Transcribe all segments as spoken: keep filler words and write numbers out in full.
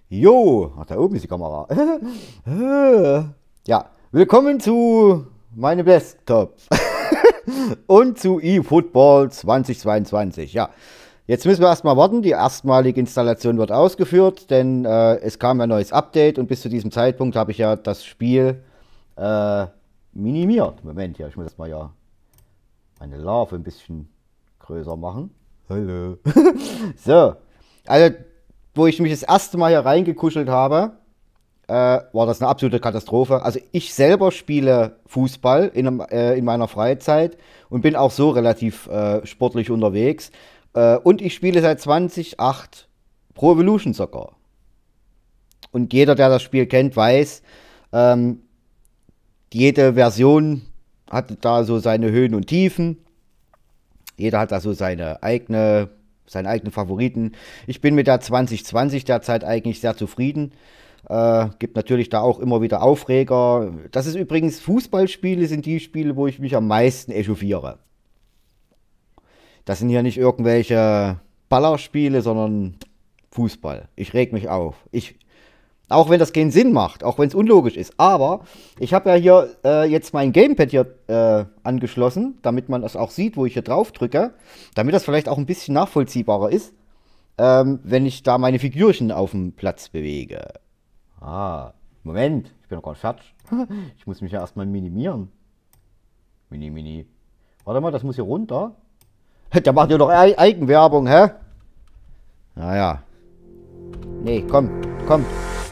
Jo, ach, da oben ist die Kamera. Ja, willkommen zu meinem Desktop und zu eFootball zweitausendzweiundzwanzig. Ja, jetzt müssen wir erstmal warten. Die erstmalige Installation wird ausgeführt, denn äh, es kam ein neues Update und bis zu diesem Zeitpunkt habe ich ja das Spiel äh, minimiert. Moment, ja, ich muss jetzt mal ja meine Larve ein bisschen größer machen. Hallo. So, also wo ich mich das erste Mal hier reingekuschelt habe, äh, war das eine absolute Katastrophe. Also ich selber spiele Fußball in, einem, äh, in meiner Freizeit und bin auch so relativ äh, sportlich unterwegs. Äh, und ich spiele seit zweitausendacht Pro Evolution Soccer. Und jeder, der das Spiel kennt, weiß, ähm, jede Version hat da so seine Höhen und Tiefen. Jeder hat da so seine eigene, seine eigenen Favoriten. Ich bin mit der zwanzig zwanzig derzeit eigentlich sehr zufrieden. Äh, gibt natürlich da auch immer wieder Aufreger. Das ist übrigens, Fußballspiele sind die Spiele, wo ich mich am meisten echauffiere. Das sind hier nicht irgendwelche Ballerspiele, sondern Fußball. Ich reg mich auf. Ich, auch wenn das keinen Sinn macht, auch wenn es unlogisch ist. Aber ich habe ja hier äh, jetzt mein Gamepad hier äh, angeschlossen, damit man das auch sieht, wo ich hier drauf drücke. Damit das vielleicht auch ein bisschen nachvollziehbarer ist, ähm, wenn ich da meine Figürchen auf dem Platz bewege. Ah, Moment, ich bin noch gar nicht fertig. Ich muss mich ja erstmal minimieren. Mini, mini. Warte mal, das muss hier runter. Der macht ja doch e Eigenwerbung, hä? Naja. Nee, komm, komm.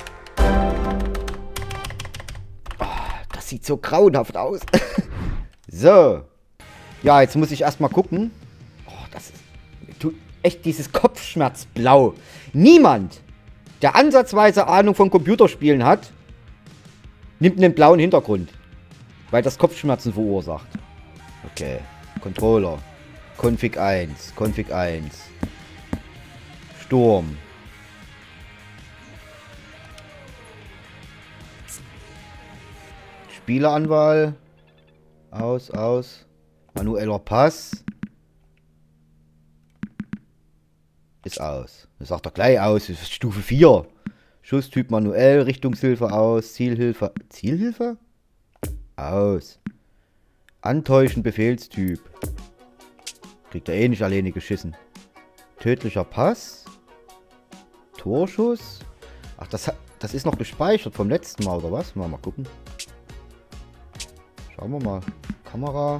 Das sieht so grauenhaft aus. So. Ja, jetzt muss ich erstmal gucken. Oh, das ist tut echt dieses Kopfschmerzblau. Niemand, der ansatzweise Ahnung von Computerspielen hat, nimmt einen blauen Hintergrund. Weil das Kopfschmerzen verursacht. Okay. Controller. Config eins. Config eins. Sturm. Spieleranwahl. Aus, aus. Manueller Pass. Ist aus. Das sagt er gleich aus. Das ist Stufe vier. Schusstyp manuell. Richtungshilfe aus. Zielhilfe. Zielhilfe? Aus. Antäuschen Befehlstyp. Kriegt er eh nicht alleine geschissen. Tödlicher Pass. Torschuss. Ach, das, das ist noch gespeichert vom letzten Mal, oder was? Mal, mal gucken. Schauen wir mal. Kamera.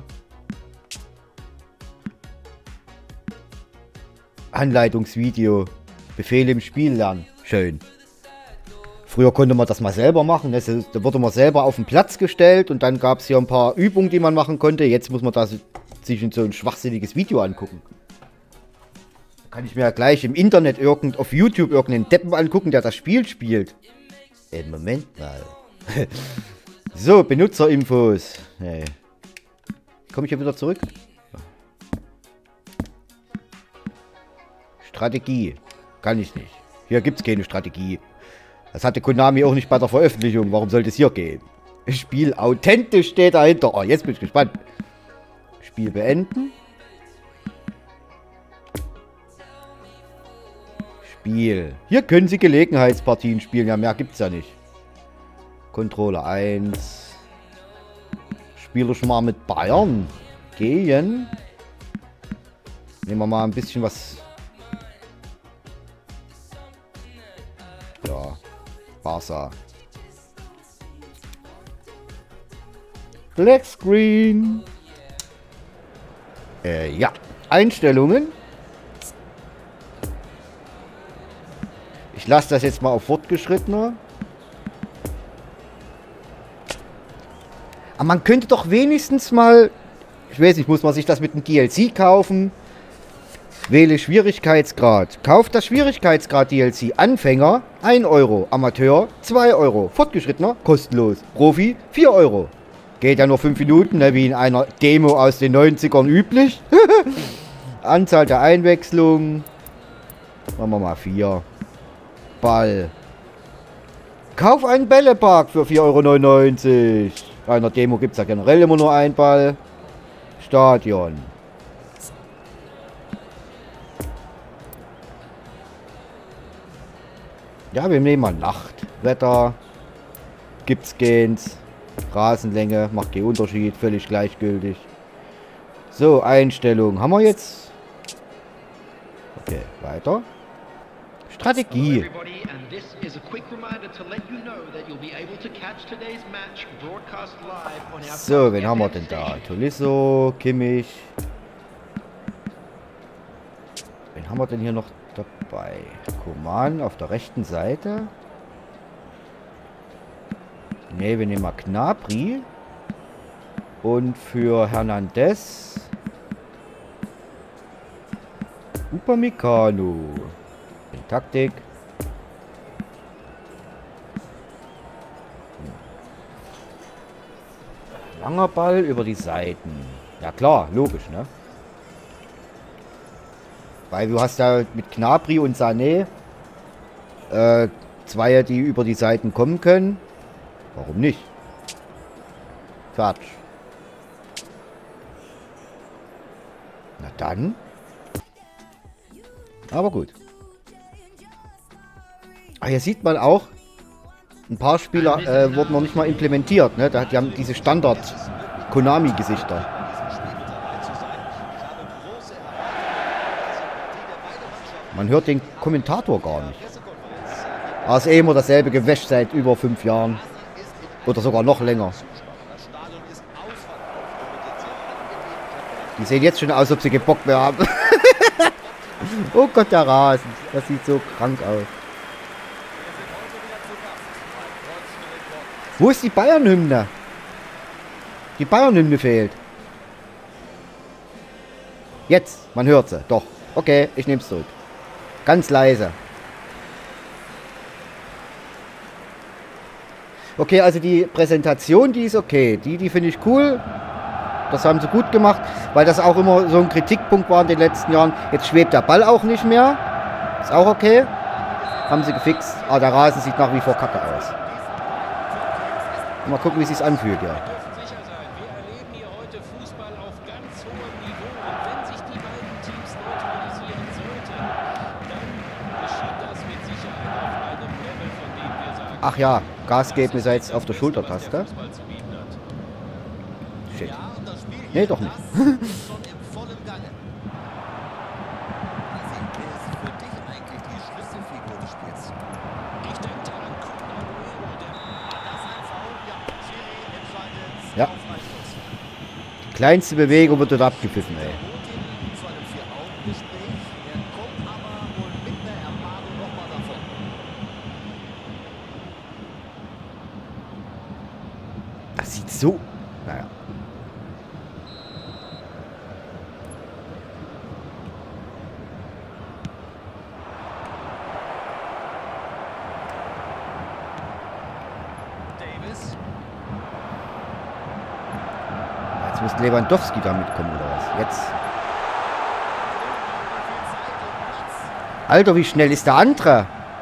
Anleitungsvideo. Befehle im Spiel lernen. Schön. Früher konnte man das mal selber machen. Da wurde man selber auf den Platz gestellt und dann gab es hier ein paar Übungen, die man machen konnte. Jetzt muss man da sich in so ein schwachsinniges Video angucken. Da kann ich mir ja gleich im Internet irgend, auf YouTube irgendeinen Deppen angucken, der das Spiel spielt. Äh, Moment mal. So, Benutzerinfos. Hey. Komme ich hier wieder zurück? Strategie. Kann ich nicht. Hier gibt es keine Strategie. Das hatte Konami auch nicht bei der Veröffentlichung. Warum sollte es hier gehen? Spiel authentisch steht dahinter. Oh, jetzt bin ich gespannt. Spiel beenden. Spiel. Hier können Sie Gelegenheitspartien spielen. Ja, mehr gibt es ja nicht. Controller eins. Spiele schon mal mit Bayern. Gehen. Nehmen wir mal ein bisschen was. Ja. Barca. Black Screen. Äh, ja. Einstellungen. Ich lasse das jetzt mal auf fortgeschrittener. Aber man könnte doch wenigstens mal, ich weiß nicht, muss man sich das mit dem D L C kaufen? Wähle Schwierigkeitsgrad. Kauft das Schwierigkeitsgrad D L C. Anfänger ein Euro. Amateur zwei Euro. Fortgeschrittener kostenlos. Profi vier Euro. Geht ja nur fünf Minuten, ne, wie in einer Demo aus den neunzigern üblich. Anzahl der Einwechslungen. Machen wir mal vier. Ball. Kauf einen Bällepark für vier Euro neunundneunzig. Bei einer Demo gibt es ja generell immer nur einen Ball. Stadion. Ja, wir nehmen mal Nacht. Wetter. Gibt's Gens. Rasenlänge. Macht keinen Unterschied. Völlig gleichgültig. So, Einstellung. Haben wir jetzt? Okay, weiter. Strategie. So, wen haben wir denn da? Tolisso, Kimmich. Wen haben wir denn hier noch dabei? Coman auf der rechten Seite. Ne, wir nehmen mal Gnabry. Und für Hernandez Upamecano. In Taktik. Langer Ball über die Seiten. Ja klar, logisch, ne? Weil du hast ja mit Gnabry und Sané äh, Zweier, die über die Seiten kommen können. Warum nicht? Fertig. Na dann. Aber gut. Ah, hier sieht man auch, ein paar Spieler äh, wurden noch nicht mal implementiert. Ne? Die haben diese Standard-Konami-Gesichter. Man hört den Kommentator gar nicht. Aber es ist eh immer dasselbe Gewäsch seit über fünf Jahren. Oder sogar noch länger. Die sehen jetzt schon aus, als ob sie keinen Bock mehr haben. Oh Gott, der Rasen. Das sieht so krank aus. Wo ist die Bayern-Hymne? Die Bayern-Hymne fehlt. Jetzt, man hört sie. Doch. Okay, ich nehme es zurück. Ganz leise. Okay, also die Präsentation, die ist okay. Die, die finde ich cool. Das haben sie gut gemacht, weil das auch immer so ein Kritikpunkt war in den letzten Jahren. Jetzt schwebt der Ball auch nicht mehr. Ist auch okay. Haben sie gefixt. Aber der Rasen sieht nach wie vor kacke aus. Mal gucken, wie es sich anfühlt, ja. Ach ja, Gas geben ist ja jetzt auf der Schultertaste. Shit. Nee, doch nicht. Ja. Die kleinste Bewegung wird dort abgepfiffen, ey. Das sieht so... Naja. Jetzt muss Lewandowski da mitkommen, oder was? Jetzt. Alter, wie schnell ist der andere?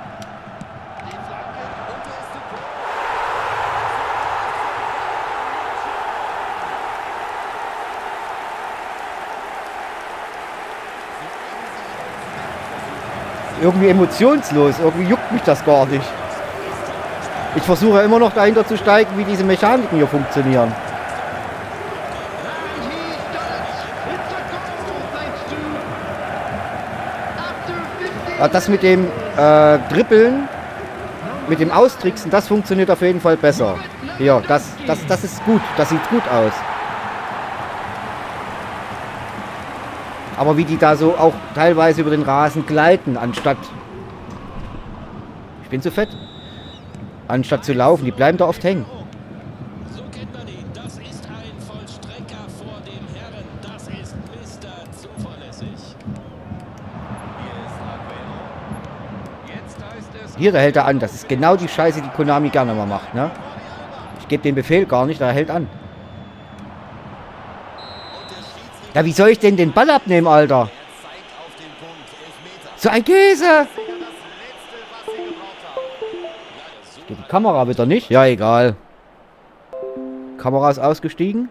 Irgendwie emotionslos. Irgendwie juckt mich das gar nicht. Ich versuche immer noch dahinter zu steigen, wie diese Mechaniken hier funktionieren. Ja, das mit dem äh, Dribbeln, mit dem Austricksen, das funktioniert auf jeden Fall besser. Hier, das, das, das ist gut. Das sieht gut aus. Aber wie die da so auch teilweise über den Rasen gleiten, anstatt... Ich bin zu fett. Anstatt zu laufen, die bleiben da oft hängen. So kennt man ihn. Das ist ein Vollstrecker vor dem Herren. Das ist Mister Zuverlässig. Hier, da hält er an. Das ist genau die Scheiße, die Konami gerne mal macht, ne? Ich gebe den Befehl gar nicht, da hält an. Ja, wie soll ich denn den Ball abnehmen, Alter? So ein Käse! Geht die Kamera wieder nicht? Ja, egal. Kamera ist ausgestiegen.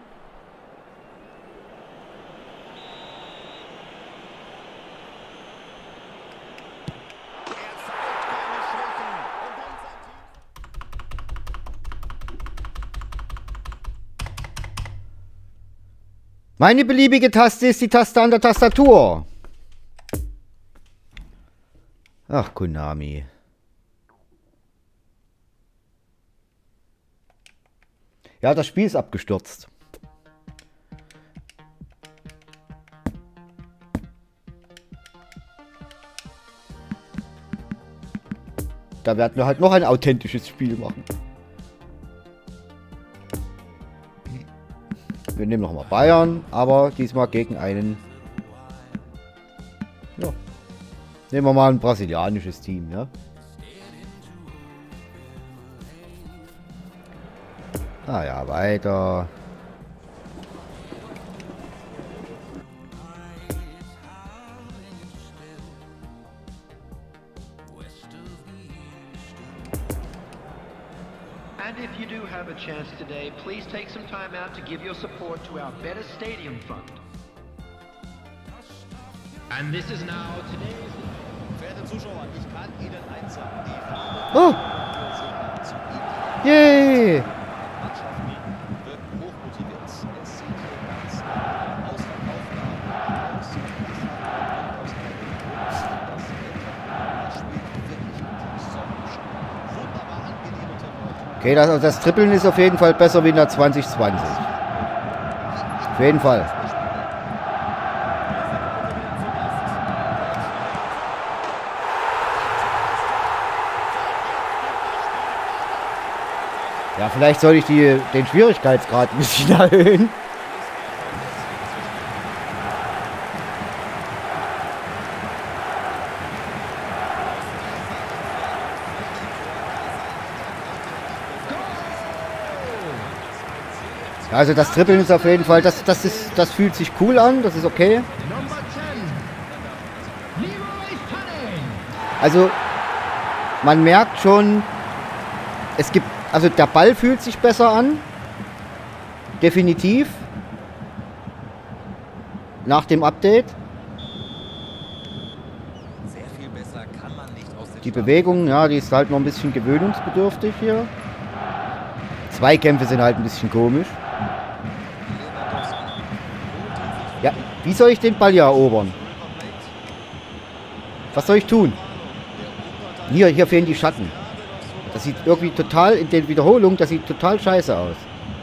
Meine beliebige Taste ist die Taste an der Tastatur. Ach, Konami. Ja, das Spiel ist abgestürzt. Da werden wir halt noch ein authentisches Spiel machen. Wir nehmen nochmal Bayern, aber diesmal gegen einen... Ja. Nehmen wir mal ein brasilianisches Team, ja. Ah ja, weiter. And if you do have a chance today, please take some time out to give your support to our Better Stadium Fund. And this is now today's... Verehrte Zuschauer, ich kann Ihnen eins sagen. Die Oh! Yay! Mannschaft wird hochmotiviert. Es sieht ganz ausverkauft aus. Das spielt wirklich wunderbar angenehm unter Leuten. Okay, das, das Trippeln ist auf jeden Fall besser wie in der zwanzig zwanzig. Auf jeden Fall. Ja, vielleicht soll ich die, den Schwierigkeitsgrad ein bisschen erhöhen. Also das Trippeln ist auf jeden Fall, das, das, ist, das fühlt sich cool an, das ist okay. Also man merkt schon, es gibt, also der Ball fühlt sich besser an, definitiv, nach dem Update. Sehr viel besser kann man nicht aus Die Bewegung, ja, die ist halt noch ein bisschen gewöhnungsbedürftig hier. Zweikämpfe sind halt ein bisschen komisch. Ja, wie soll ich den Ball hier erobern? Was soll ich tun? Hier, hier fehlen die Schatten. Das sieht irgendwie total, in den Wiederholungen, das sieht total scheiße aus.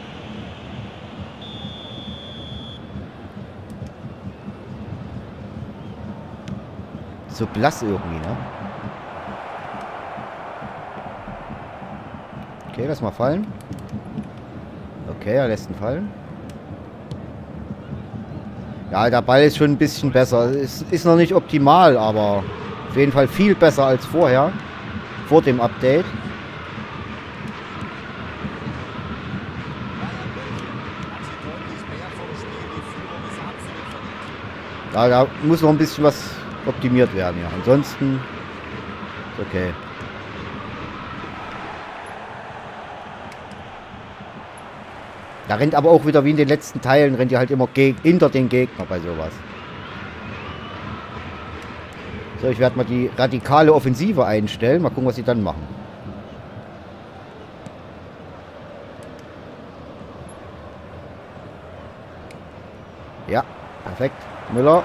So blass irgendwie, ne? Okay, lass mal fallen. Okay, er lässt ihn fallen. Ja, der Ball ist schon ein bisschen besser. Es ist noch nicht optimal, aber auf jeden Fall viel besser als vorher. Vor dem Update. Ja, da muss noch ein bisschen was optimiert werden, ja. Ansonsten ist okay. Da rennt aber auch wieder wie in den letzten Teilen, rennt ihr halt immer hinter den Gegner bei sowas. So, ich werde mal die radikale Offensive einstellen. Mal gucken, was sie dann machen. Ja, perfekt. Müller.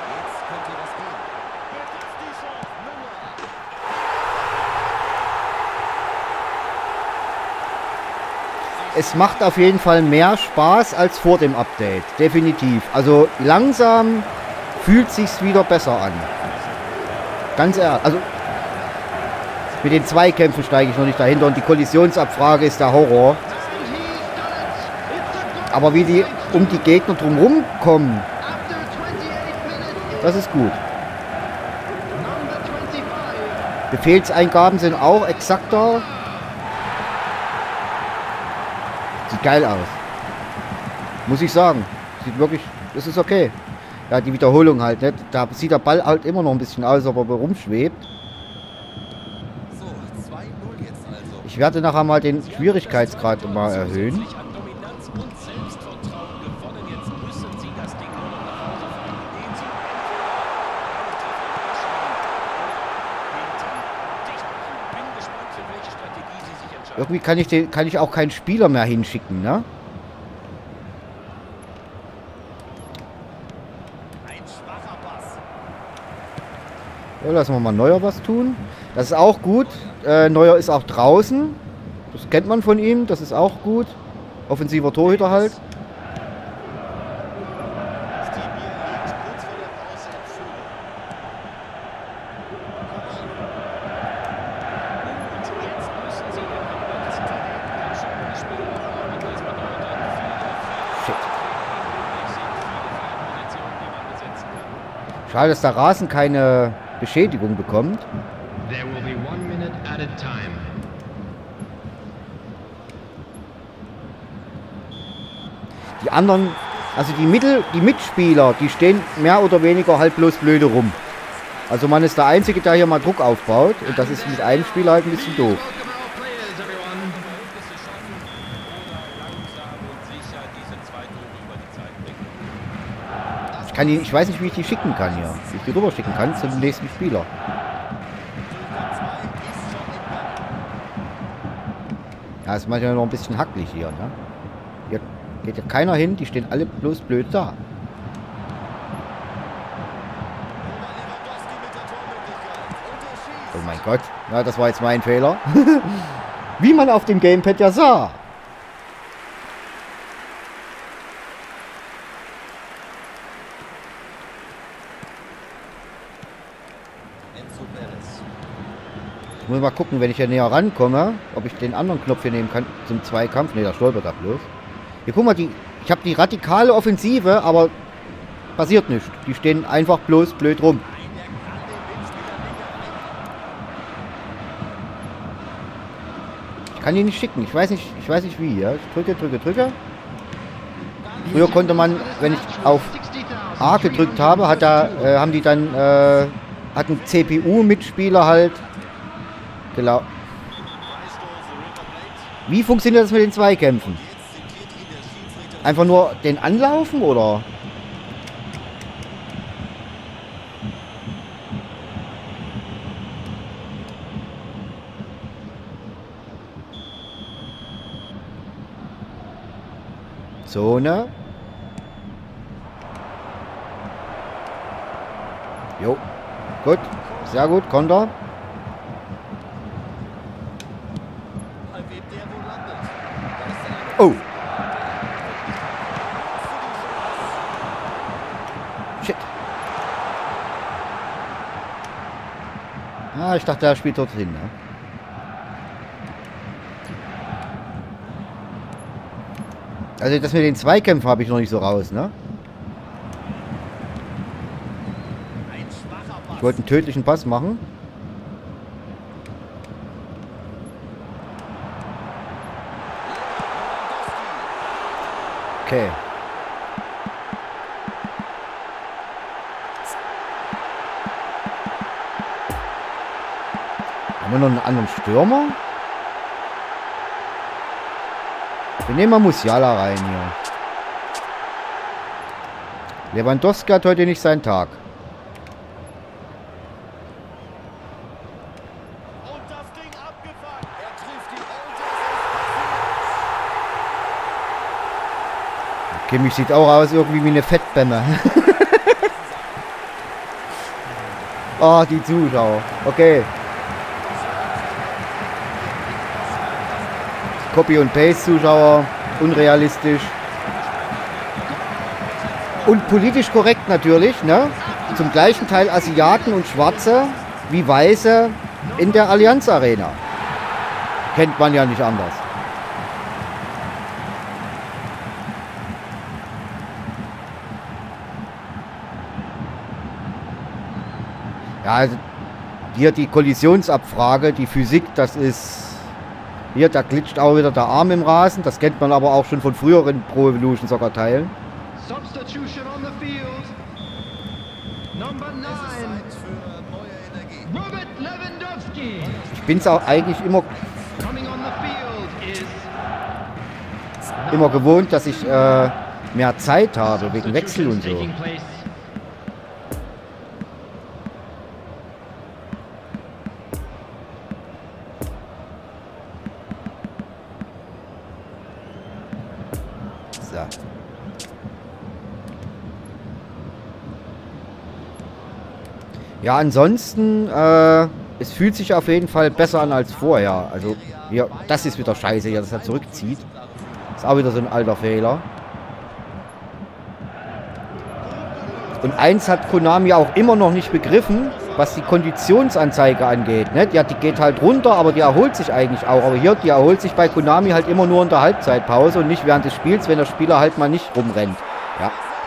Es macht auf jeden Fall mehr Spaß als vor dem Update. Definitiv. Also langsam fühlt sich's wieder besser an. Ganz ehrlich. Also mit den Zweikämpfen steige ich noch nicht dahinter und die Kollisionsabfrage ist der Horror. Aber wie die um die Gegner drumherum kommen, das ist gut. Befehlseingaben sind auch exakter. Sieht geil aus. Muss ich sagen. Sieht wirklich, das ist okay. Ja, die Wiederholung halt, ne? Da sieht der Ball halt immer noch ein bisschen aus, ob er rumschwebt. So, zwei null jetzt also. Ich werde nachher mal den Schwierigkeitsgrad mal erhöhen. Irgendwie kann ich, den, kann ich auch keinen Spieler mehr hinschicken, ne? Ja, lassen wir mal Neuer was tun. Das ist auch gut. Äh, Neuer ist auch draußen. Das kennt man von ihm. Das ist auch gut. Offensiver Torhüter halt. Schade, dass der Rasen keine Beschädigung bekommt. There will be one minute at a time. Die anderen, also die Mittel, die Mitspieler, die stehen mehr oder weniger halt bloß blöde rum. Also man ist der Einzige, der hier mal Druck aufbaut. Und das ist mit einem Spieler halt ein bisschen doof. Ich kann die, ich weiß nicht, wie ich die schicken kann hier. Wie ich die rüber schicken kann zum nächsten Spieler. Ja, ist manchmal noch ein bisschen hacklig hier, ne? Hier geht ja keiner hin, die stehen alle bloß blöd da. Oh mein Gott, ja, das war jetzt mein Fehler. Wie man auf dem Gamepad ja sah. Ich muss mal gucken, wenn ich hier näher rankomme, ob ich den anderen Knopf hier nehmen kann zum Zweikampf. Ne, da stolpert er bloß. Hier, guck mal, die, ich habe die radikale Offensive, aber passiert nichts. Die stehen einfach bloß blöd rum. Ich kann die nicht schicken. Ich weiß nicht, ich weiß nicht wie. Ja? Ich drücke, drücke, drücke. Früher konnte man, wenn ich auf A gedrückt habe, hat da, äh, haben die dann, äh, hat ein C P U-Mitspieler halt Genau. Wie funktioniert das mit den Zweikämpfen? Einfach nur den anlaufen oder? Zone. Jo. Gut. Sehr gut. Konter. Oh. Shit. Ah, ich dachte, er spielt dort hin, ne? Also das mit den Zweikämpfen habe ich noch nicht so raus, ne? Ich wollte einen tödlichen Pass machen. Okay. Haben wir noch einen anderen Stürmer? Wir nehmen mal Musiala rein hier. Lewandowski hat heute nicht seinen Tag. Kimmich sieht auch aus irgendwie wie eine Fettbämme. Oh, die Zuschauer. Okay. Copy und Paste Zuschauer. Unrealistisch. Und politisch korrekt natürlich, ne? Zum gleichen Teil Asiaten und Schwarze wie Weiße in der Allianz Arena. Kennt man ja nicht anders. Ja, also hier die Kollisionsabfrage, die Physik, das ist... Hier, da glitscht auch wieder der Arm im Rasen. Das kennt man aber auch schon von früheren Pro Evolution Soccer Teilen. Substitution on the field. Number nine. Robert Lewandowski. Ich bin es auch eigentlich immer, Coming on the field is immer gewohnt, dass ich äh, mehr Zeit habe, wegen Wechsel und so. taking place. So. Ja, ansonsten, äh, es fühlt sich auf jeden Fall besser an als vorher. Also, ja, das ist wieder scheiße hier, dass er zurückzieht. Ist auch wieder so ein alter Fehler. Und eins hat Konami auch immer noch nicht begriffen, was die Konditionsanzeige angeht. Ne? Ja, die geht halt runter, aber die erholt sich eigentlich auch. Aber hier, die erholt sich bei Konami halt immer nur in der Halbzeitpause und nicht während des Spiels, wenn der Spieler halt mal nicht rumrennt. Ja.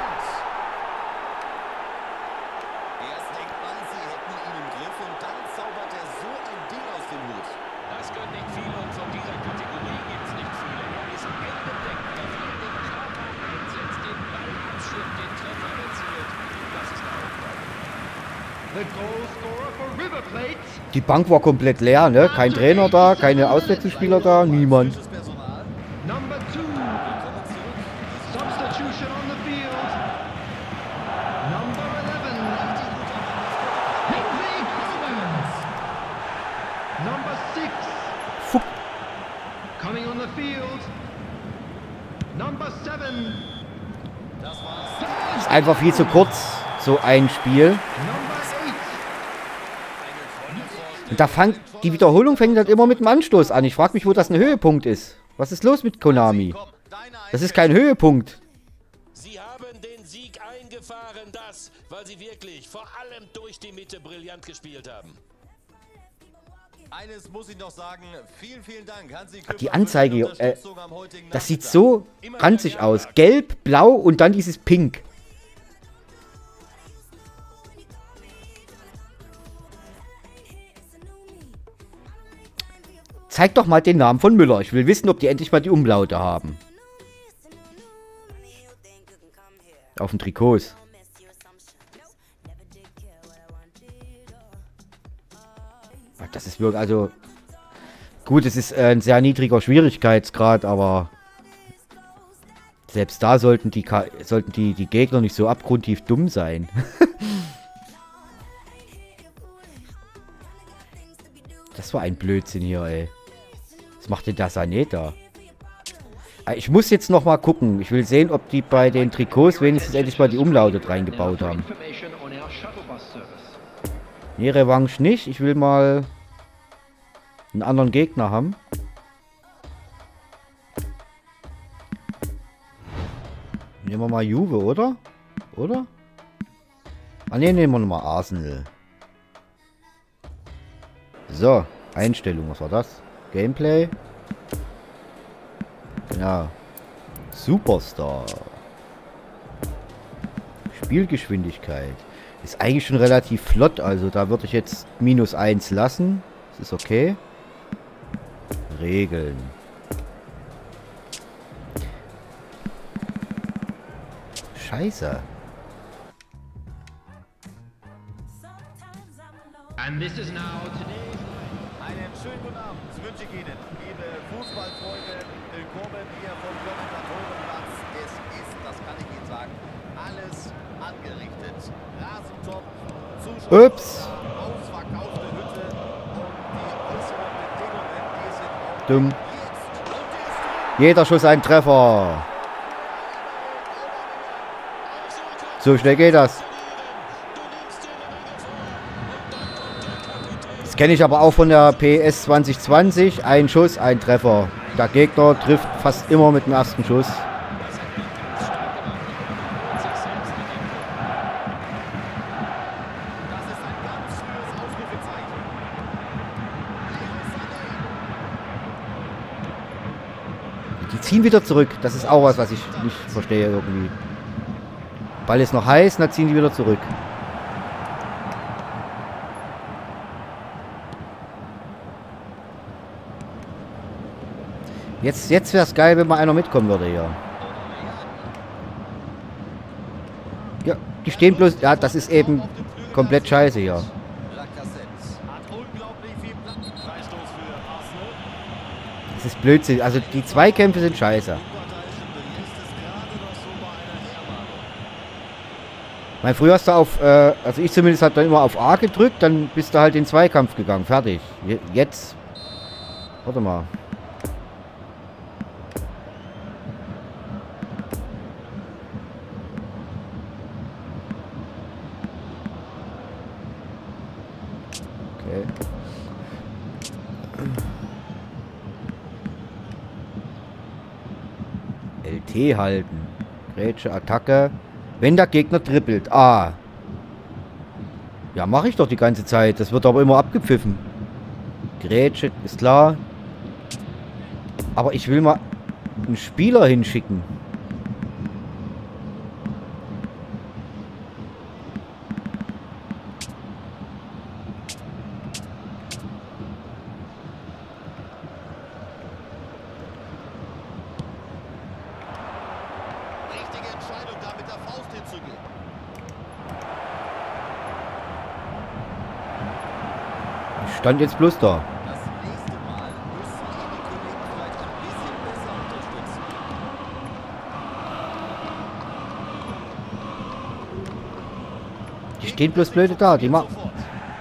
Erst denkt man, sie hätten ihn im Griff und dann zaubert er so ein Ding aus dem Hut. Das können nicht viele und von dieser Kategorie gibt es nicht viele. Er ist eingedeckt, er fällt den Körper und setzt den Ballabschnitt, den Treffer erzielt. Das ist eine Aufgabe. The goal scorer for River Plate. Die Bank war komplett leer, ne? Kein Trainer da, keine Auswechselspieler da, niemand. Gutes Personal. Number two. Substitution on the field. Number eleven. Hinkley Collins. Number six. Fuck. Coming on the field. Number seven. Das war's. Ist einfach viel zu kurz, so ein Spiel. Number eight. Und da fängt, die Wiederholung fängt halt immer mit dem Anstoß an. Ich frage mich, wo das ein Höhepunkt ist. Was ist los mit Konami? Komm, deine Das ist kein Höhepunkt. Sie haben den Sieg eingefahren, das, weil sie wirklich vor allem durch die Mitte brillant gespielt haben. Eines muss ich noch sagen, vielen, vielen Dank, Hansi Die Küpper, Anzeige, für die äh, Unterstützung am heutigen Das sieht Nachmittag. so ranzig aus. Gelb, blau und dann dieses Pink. Zeig doch mal den Namen von Müller. Ich will wissen, ob die endlich mal die Umlaute haben. Auf den Trikots. Das ist wirklich, also... Gut, es ist äh, ein sehr niedriger Schwierigkeitsgrad, aber... Selbst da sollten die, Ka sollten die, die Gegner nicht so abgrundtief dumm sein. Das war ein Blödsinn hier, ey. Was macht denn der Sané da? Ich muss jetzt noch mal gucken. Ich will sehen, ob die bei den Trikots wenigstens endlich mal die Umlaute reingebaut haben. Information on our shuttle bus service. Nee, Revanche nicht. Ich will mal einen anderen Gegner haben. Nehmen wir mal Juve, oder? Oder? Ah ne, nehmen wir nochmal Arsenal. So, Einstellung, was war das? Gameplay. Ja. Superstar. Spielgeschwindigkeit. Ist eigentlich schon relativ flott, also da würde ich jetzt minus eins lassen. Das ist okay. Regeln. Scheiße. And this is now today's. Einen schönen guten Abend wünsche ich Ihnen, liebe Fußballfreunde. Willkommen hier vom Kommentatorenplatz. Es ist, das kann ich Ihnen sagen, alles angerichtet. Rasentop, Zuschauer, Ups. ausverkaufte Hütte und die äußeren Bedingungen, die sind auch Dumm. jetzt. Und die ist Jeder Schuss ein Treffer. So schnell geht das. Das kenne ich aber auch von der P S zwanzig zwanzig. Ein Schuss, ein Treffer. Der Gegner trifft fast immer mit dem ersten Schuss. Die ziehen wieder zurück. Das ist auch was, was ich nicht verstehe irgendwie. Ball ist noch heiß, dann ziehen die wieder zurück. Jetzt, jetzt wäre es geil, wenn mal einer mitkommen würde hier. Ja, die stehen bloß... Ja, das ist eben komplett scheiße hier. Lacazette hat unglaublich viel Platz. Freistoß für Arsenal. Das ist Blödsinn. Also die Zweikämpfe sind scheiße. Mein, früher hast du auf, äh, also ich zumindest habe dann immer auf A gedrückt, dann bist du halt in den Zweikampf gegangen. Fertig. Je- Jetzt. Warte mal. Okay. L T halten. Grätsche, Attacke. Wenn der Gegner trippelt. Ah. Ja, mache ich doch die ganze Zeit. Das wird aber immer abgepfiffen. Grätsche, ist klar. Aber ich will mal einen Spieler hinschicken. Richtige Entscheidung, da mit der Faust hinzugehen. Ich stand jetzt bloß da. Das nächste Mal müssen ihn die Kollegen vielleicht ein bisschen besser unterstützen. Die stehen bloß blöde da. Die machen Sofort.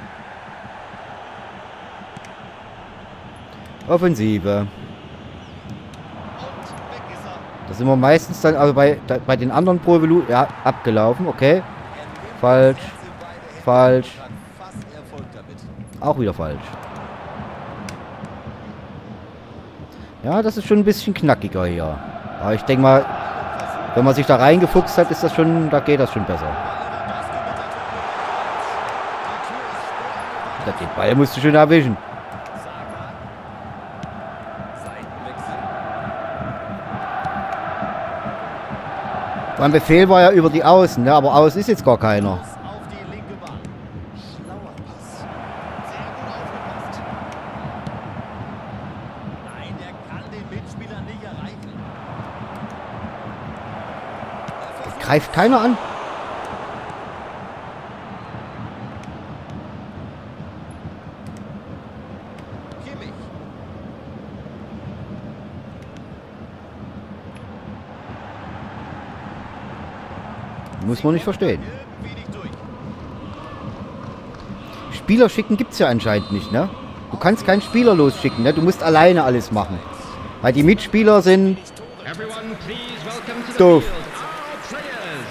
Offensive. Und weg ist er. Da sind wir meistens dann, also bei, da, bei den anderen Pro Evolution, ja, abgelaufen, okay. Falsch, falsch, Fast Erfolg damit. auch wieder falsch. Ja, das ist schon ein bisschen knackiger hier. Aber ich denke mal, wenn man sich da reingefuchst hat, ist das schon, da geht das schon besser. Ja, den Ball musst du schon erwischen. Seitenwechsel. Mein Befehl war ja über die Außen, ne? Aber Außen ist jetzt gar keiner. Auf die linke Bahn. Schlauer Pass. Sehr gut aufgepasst. Nein, der kann den Mitspieler nicht erreichen. Er versucht Greift keiner an. Kimmich. Muss man nicht verstehen. Irgendwie nicht durch. Spieler schicken gibt's ja anscheinend nicht, ne? Du kannst keinen Spieler losschicken, ne? Du musst alleine alles machen. Weil die Mitspieler sind Everyone, please welcome to the doof. field our players.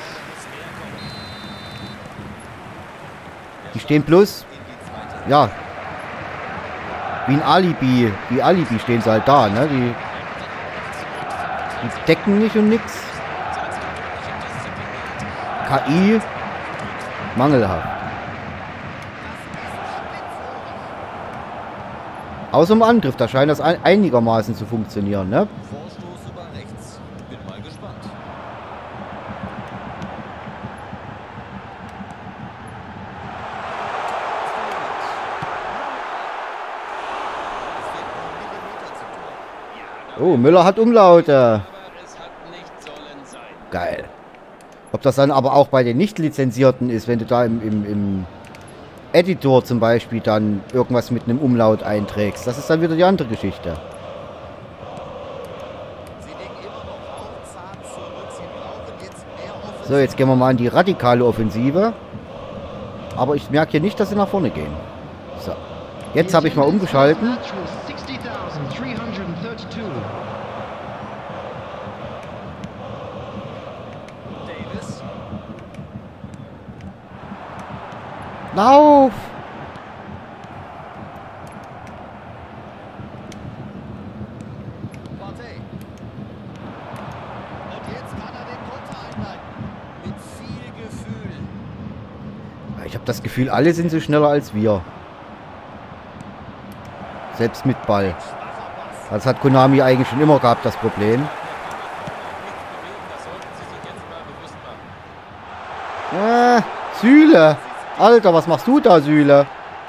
Die stehen bloß, ja, wie ein Alibi, wie Alibi stehen sie halt da, ne? Die, die decken nicht und nix. K I, mangelhaft. Außer im Angriff, da scheint das ein, einigermaßen zu funktionieren, ne? Vorstoß über rechts. Bin mal gespannt. Oh, Müller hat Umlaute. Aber es hat nicht sollen sein. Geil. Ob das dann aber auch bei den Nicht-Lizenzierten ist, wenn du da im, im, im Editor zum Beispiel dann irgendwas mit einem Umlaut einträgst. Das ist dann wieder die andere Geschichte. Sie legen immer noch hauchzart zurück. Sie brauchen jetzt mehr Offensive. So, jetzt gehen wir mal in die radikale Offensive. Aber ich merke hier nicht, dass sie nach vorne gehen. So. Jetzt habe ich mal umgeschalten. Match was sixty thousand three hundred thirty-two. Davis. Lauf! Partey. Und jetzt kann er den Konter einleiten. Mit viel Gefühl. Ich habe das Gefühl, alle sind so schneller als wir. Selbst mit Ball. Schwacher Pass. Das hat Konami eigentlich schon immer gehabt, das Problem. Das sollten Sie sich jetzt mal bewusst machen. Äh, Süle. Alter, was machst du da, Süle?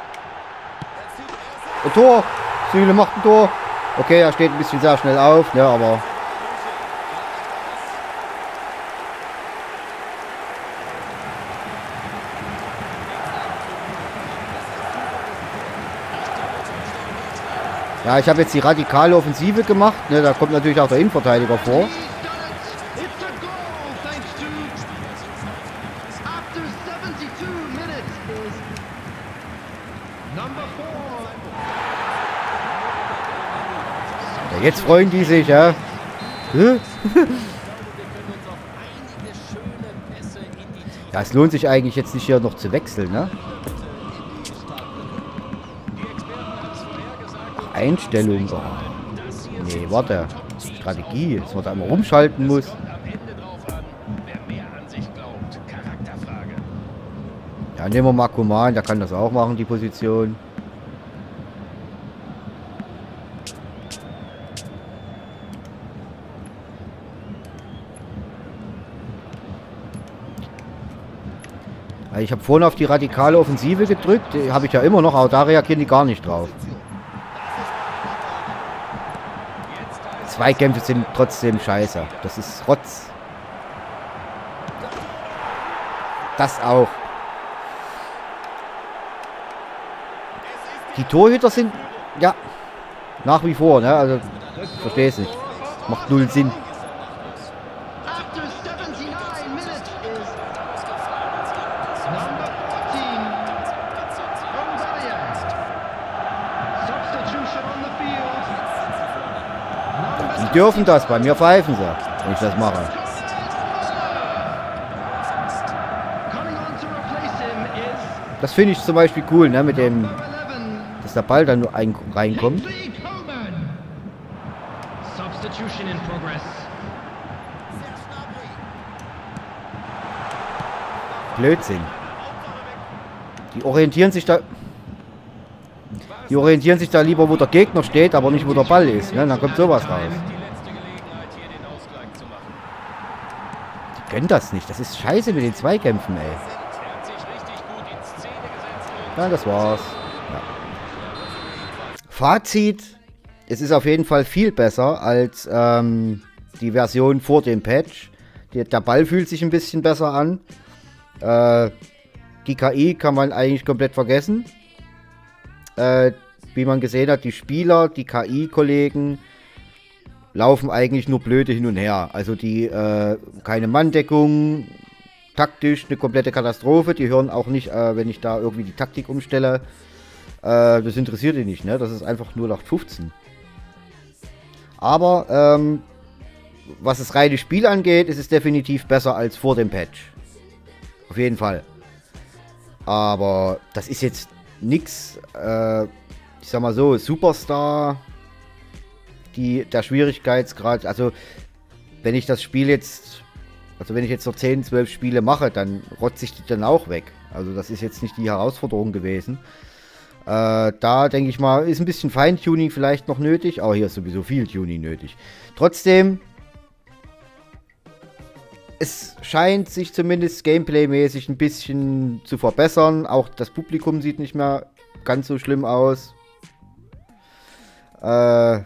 Ein Tor. Süle macht ein Tor. Okay, er steht ein bisschen sehr schnell auf, ne, aber... Ja, ich habe jetzt die radikale Offensive gemacht, ne, da kommt natürlich auch der Innenverteidiger vor. He's done it! It's a goal thanks to... After seventy-two minutes is... Number four. Ja, jetzt freuen die sich, ja. Hä? Ja, es lohnt sich eigentlich jetzt nicht hier noch zu wechseln, ne? Einstellung. Oh. Nee, warte. Strategie, dass man da immer rumschalten muss. Ja, nehmen wir mal Koman, der kann das auch machen, die Position. Ich habe vorhin auf die radikale Offensive gedrückt, die habe ich ja immer noch, aber da reagieren die gar nicht drauf. Zweikämpfe sind trotzdem scheiße. Das ist Rotz. Das auch. Die Torhüter sind, ja, nach wie vor, ne? Also, ich verstehe es nicht. Macht null Sinn. After seventy-nine minutes is number fourteen, Rombalia. Substitution on the field. Die dürfen das, bei mir pfeifen sie, wenn ich das mache. Coming on to replace him is Das finde ich zum Beispiel cool, ne? Mit dem, number eleven, dass der Ball dann nur ein, reinkommt. Kingsley Coman. Substitution in progress. Blödsinn. Die orientieren sich da. Die orientieren sich da lieber, wo der Gegner steht, aber nicht, wo der Ball ist. Ne? Dann kommt sowas raus. Die können das nicht. Das ist scheiße mit den Zweikämpfen, ey. Ja, das war's. Ja. Fazit. Es ist auf jeden Fall viel besser als ähm, die Version vor dem Patch. Die, der Ball fühlt sich ein bisschen besser an. Äh, die K I kann man eigentlich komplett vergessen. Äh, wie man gesehen hat, die Spieler, die K I-Kollegen laufen eigentlich nur blöde hin und her. Also die, äh, keine Manndeckung, taktisch eine komplette Katastrophe. Die hören auch nicht, äh, wenn ich da irgendwie die Taktik umstelle. Äh, das interessiert die nicht, ne? Das ist einfach null acht fünfzehn. Aber, ähm, was das reine Spiel angeht, ist es definitiv besser als vor dem Patch. Auf jeden Fall. Aber das ist jetzt nix, äh, ich sag mal so, Superstar, die, der Schwierigkeitsgrad, also wenn ich das Spiel jetzt, also wenn ich jetzt noch zehn, zwölf Spiele mache, dann rotze ich die dann auch weg. Also das ist jetzt nicht die Herausforderung gewesen. Äh, da denke ich mal, ist ein bisschen Feintuning vielleicht noch nötig, aber hier ist sowieso viel Tuning nötig. Trotzdem, es scheint sich zumindest Gameplay-mäßig ein bisschen zu verbessern. Auch das Publikum sieht nicht mehr ganz so schlimm aus. Äh,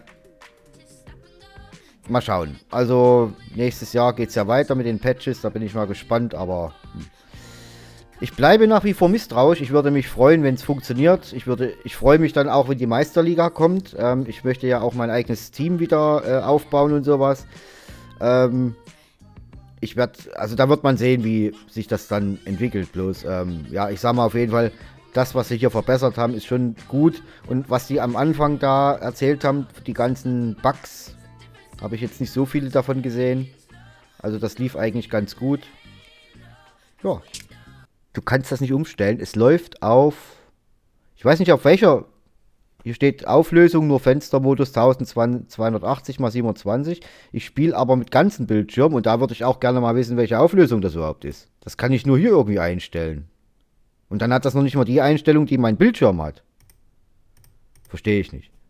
mal schauen. Also nächstes Jahr geht es ja weiter mit den Patches. Da bin ich mal gespannt. Aber hm. ich bleibe nach wie vor misstrauisch. Ich würde mich freuen, wenn es funktioniert. Ich, würde, ich freue mich dann auch, wenn die Meisterliga kommt. Ähm, ich möchte ja auch mein eigenes Team wieder äh, aufbauen und sowas. Ähm... Ich werde, also da wird man sehen, wie sich das dann entwickelt. Bloß, ähm, ja, ich sag mal auf jeden Fall, das, was sie hier verbessert haben, ist schon gut. Und was die am Anfang da erzählt haben, die ganzen Bugs, habe ich jetzt nicht so viele davon gesehen. Also das lief eigentlich ganz gut. Ja, du kannst das nicht umstellen. Es läuft auf, ich weiß nicht auf welcher. Hier steht Auflösung, nur Fenstermodus zwölfhundertachtzig mal siebenundzwanzig. Ich spiele aber mit ganzem Bildschirm und da würde ich auch gerne mal wissen, welche Auflösung das überhaupt ist. Das kann ich nur hier irgendwie einstellen. Und dann hat das noch nicht mal die Einstellung, die mein Bildschirm hat. Verstehe ich nicht.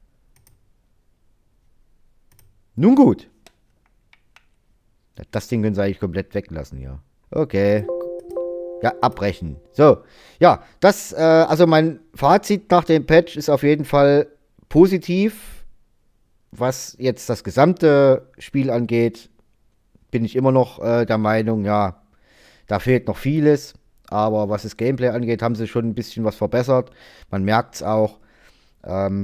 Nun gut. Das Ding können sie eigentlich komplett weglassen hier. Okay. Ja, abbrechen. So, ja, das, äh, also mein Fazit nach dem Patch ist auf jeden Fall positiv. Was jetzt das gesamte Spiel angeht, bin ich immer noch äh, der Meinung, ja, da fehlt noch vieles. Aber was das Gameplay angeht, haben sie schon ein bisschen was verbessert. Man merkt es auch. Ähm,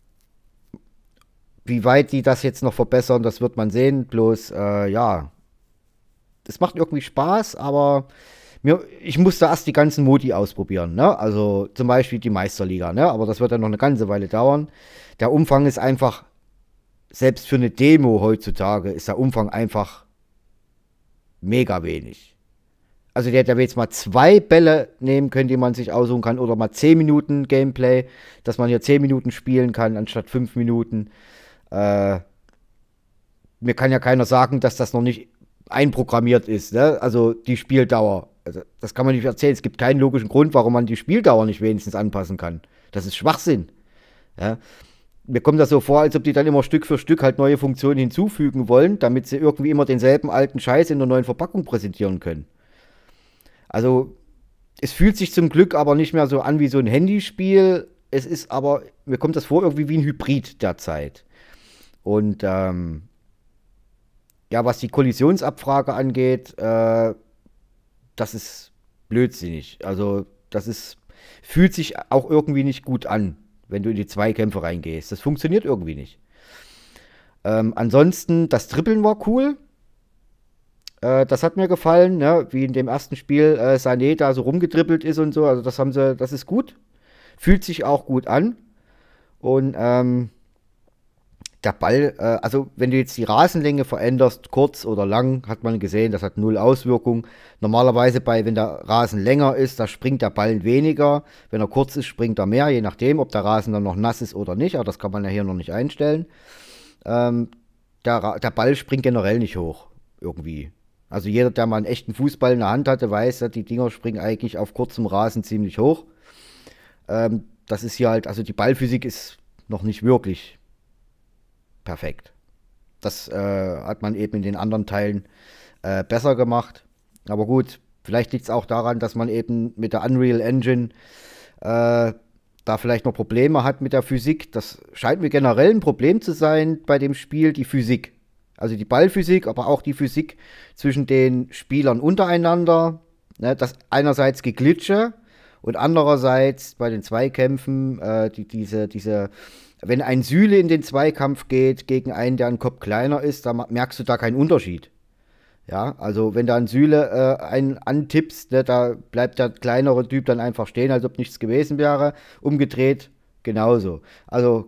wie weit die das jetzt noch verbessern, das wird man sehen. Bloß, äh, ja, das macht irgendwie Spaß, aber mir, ich musste erst die ganzen Modi ausprobieren, ne? Also zum Beispiel die Meisterliga, ne? Aber das wird dann noch eine ganze Weile dauern. Der Umfang ist einfach, selbst für eine Demo heutzutage, ist der Umfang einfach mega wenig. Also der hätte jetzt mal zwei Bälle nehmen können, die man sich aussuchen kann, oder mal zehn Minuten Gameplay, dass man hier zehn Minuten spielen kann, anstatt fünf Minuten. Äh, mir kann ja keiner sagen, dass das noch nicht einprogrammiert ist, ne? Also die Spieldauer. Also das kann man nicht erzählen. Es gibt keinen logischen Grund, warum man die Spieldauer nicht wenigstens anpassen kann. Das ist Schwachsinn. Ja? Mir kommt das so vor, als ob die dann immer Stück für Stück halt neue Funktionen hinzufügen wollen, damit sie irgendwie immer denselben alten Scheiß in der neuen Verpackung präsentieren können. Also, es fühlt sich zum Glück aber nicht mehr so an wie so ein Handyspiel. Es ist aber, mir kommt das vor, irgendwie wie ein Hybrid derzeit. Und, ähm, ja, was die Kollisionsabfrage angeht, äh, das ist blödsinnig. Also, das ist, fühlt sich auch irgendwie nicht gut an, wenn du in die Zweikämpfe reingehst. Das funktioniert irgendwie nicht. Ähm, ansonsten, das Trippeln war cool. Äh, das hat mir gefallen, ne? Wie in dem ersten Spiel äh, Sané da so rumgetrippelt ist und so. Also das haben sie, das ist gut. Fühlt sich auch gut an. Und ähm, der Ball, äh, also wenn du jetzt die Rasenlänge veränderst, kurz oder lang, hat man gesehen, das hat null Auswirkung. Normalerweise bei, wenn der Rasen länger ist, da springt der Ball weniger. Wenn er kurz ist, springt er mehr, je nachdem, ob der Rasen dann noch nass ist oder nicht. Aber das kann man ja hier noch nicht einstellen. Ähm, der, der Ball springt generell nicht hoch, irgendwie. Also jeder, der mal einen echten Fußball in der Hand hatte, weiß, dass die Dinger springen eigentlich auf kurzem Rasen ziemlich hoch. Ähm, das ist hier halt, also die Ballphysik ist noch nicht wirklich perfekt. Das äh, hat man eben in den anderen Teilen äh, besser gemacht. Aber gut, vielleicht liegt es auch daran, dass man eben mit der Unreal Engine äh, da vielleicht noch Probleme hat mit der Physik. Das scheint mir generell ein Problem zu sein bei dem Spiel, die Physik. Also die Ballphysik, aber auch die Physik zwischen den Spielern untereinander. Ne, das einerseits Geglitsche und andererseits bei den Zweikämpfen äh, die, diese, diese, wenn ein Süle in den Zweikampf geht gegen einen, der einen Kopf kleiner ist, dann merkst du da keinen Unterschied. Ja, also wenn da ein Süle äh, einen antippst, ne, da bleibt der kleinere Typ dann einfach stehen, als ob nichts gewesen wäre. Umgedreht genauso. Also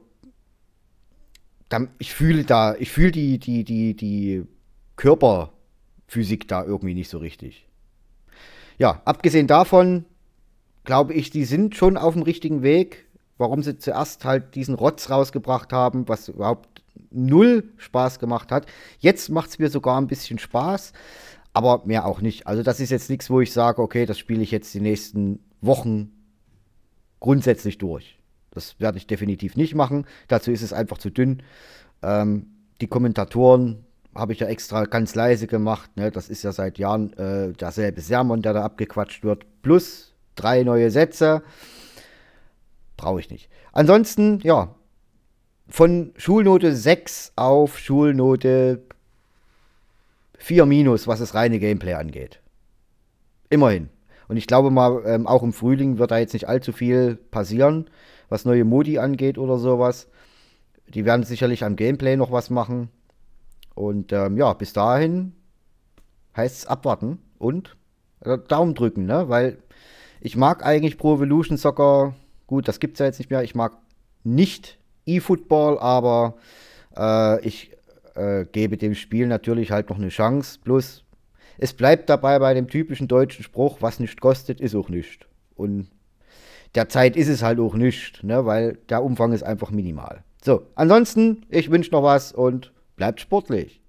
ich fühle da, ich fühle die, die, die, die Körperphysik da irgendwie nicht so richtig. Ja, abgesehen davon glaube ich, die sind schon auf dem richtigen Weg. Warum sie zuerst halt diesen Rotz rausgebracht haben, was überhaupt null Spaß gemacht hat. Jetzt macht es mir sogar ein bisschen Spaß, aber mehr auch nicht. Also das ist jetzt nichts, wo ich sage, okay, das spiele ich jetzt die nächsten Wochen grundsätzlich durch. Das werde ich definitiv nicht machen. Dazu ist es einfach zu dünn. Ähm, die Kommentatoren habe ich ja extra ganz leise gemacht. Ne? Das ist ja seit Jahren äh, derselbe Sermon, der da abgequatscht wird. Plus drei neue Sätze. Brauche ich nicht. Ansonsten, ja, von Schulnote sechs auf Schulnote vier minus, was das reine Gameplay angeht. Immerhin. Und ich glaube mal, ähm, auch im Frühling wird da jetzt nicht allzu viel passieren, was neue Modi angeht oder sowas. Die werden sicherlich am Gameplay noch was machen. Und ähm, ja, bis dahin heißt es abwarten und äh, Daumen drücken, ne? Weil ich mag eigentlich Pro Evolution Soccer, gut, das gibt es ja jetzt nicht mehr. Ich mag nicht eFootball, aber äh, ich äh, gebe dem Spiel natürlich halt noch eine Chance. Bloß, es bleibt dabei bei dem typischen deutschen Spruch, was nicht kostet, ist auch nicht. Und derzeit ist es halt auch nicht, ne, weil der Umfang ist einfach minimal. So, ansonsten, ich wünsche noch was und bleibt sportlich.